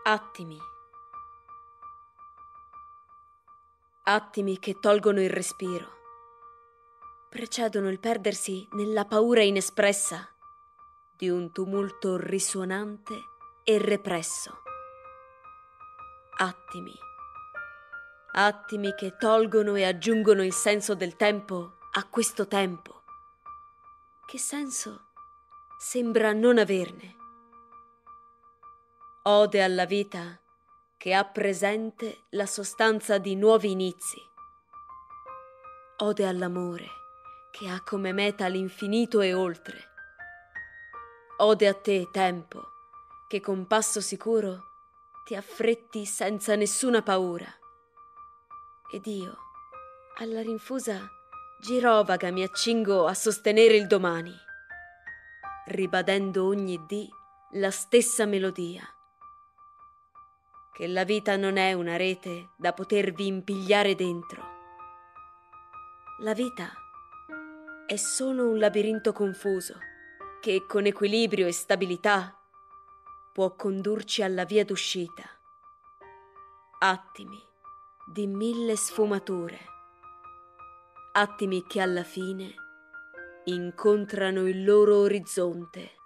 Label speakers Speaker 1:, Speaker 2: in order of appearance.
Speaker 1: Attimi. Attimi che tolgono il respiro. Precedono il perdersi nella paura inespressa di un tumulto risuonante e represso. Attimi. Attimi che tolgono e aggiungono il senso del tempo a questo tempo. Che senso sembra non averne. Ode alla vita che ha presente la sostanza di nuovi inizi. Ode all'amore che ha come meta l'infinito e oltre. Ode a te, tempo, che con passo sicuro ti affretti senza nessuna paura. Ed io, alla rinfusa girovaga, mi accingo a sostenere il domani, ribadendo ogni dì la stessa melodia. Che la vita non è una rete da potervi impigliare dentro. La vita è solo un labirinto confuso che con equilibrio e stabilità può condurci alla via d'uscita. Attimi di mille sfumature, attimi che alla fine incontrano il loro orizzonte.